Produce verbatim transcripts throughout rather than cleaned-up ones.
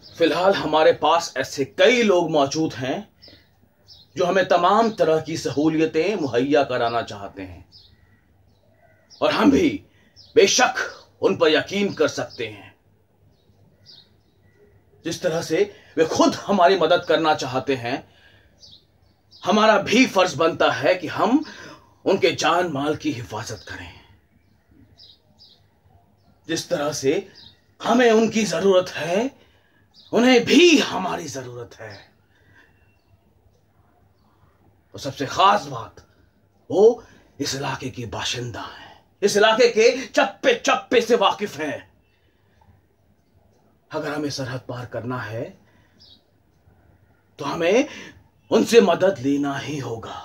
फिलहाल हमारे पास ऐसे कई लोग मौजूद हैं जो हमें तमाम तरह की सहूलियतें मुहैया कराना चाहते हैं, और हम भी बेशक उन पर यकीन कर सकते हैं। जिस तरह से वे खुद हमारी मदद करना चाहते हैं, हमारा भी फर्ज बनता है कि हम उनके जान माल की हिफाजत करें। जिस तरह से हमें उनकी जरूरत है, उन्हें भी हमारी जरूरत है। और सबसे खास बात, वो इस इलाके की बाशिंदा है, इस इलाके के चप्पे चप्पे से वाकिफ है। अगर हमें सरहद पार करना है तो हमें उनसे मदद लेना ही होगा।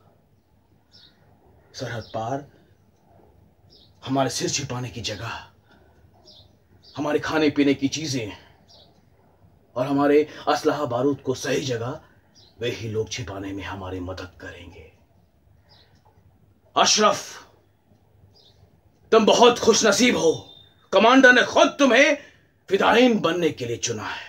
सरहद पार हमारे सिर छिपाने की जगह, हमारे खाने पीने की चीजें और हमारे असलहा बारूद को सही जगह वे ही लोग छिपाने में हमारी मदद करेंगे। अशरफ, तुम बहुत खुशनसीब हो। कमांडर ने खुद तुम्हें फिदायीन बनने के लिए चुना है।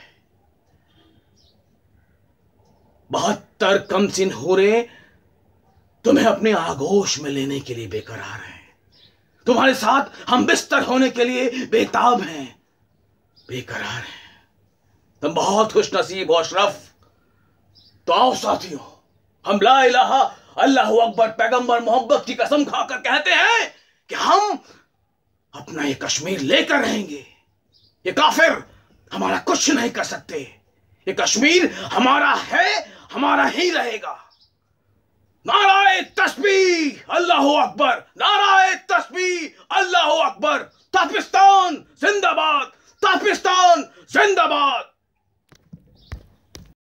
बहत्तर कमसिन हूरे तुम्हें अपने आगोश में लेने के लिए बेकरार हैं। तुम्हारे साथ हम बिस्तर होने के लिए बेताब हैं, बेकरार हैं। तुम बहुत खुशनसीब हो अशरफ। तो आओ साथियों, हम ला इलाहा अल्लाहु अकबर पैगंबर मोहब्बत की कसम खाकर कहते हैं कि हम अपना ये कश्मीर लेकर रहेंगे। ये काफिर हमारा कुछ नहीं कर सकते। ये कश्मीर हमारा है, हमारा ही रहेगा। नाराए तस्बीह अल्लाहु अकबर, नाराए तस्बीह अल्लाहु अकबर। तापिस्तान जिंदाबाद, तापिस्तान जिंदाबाद।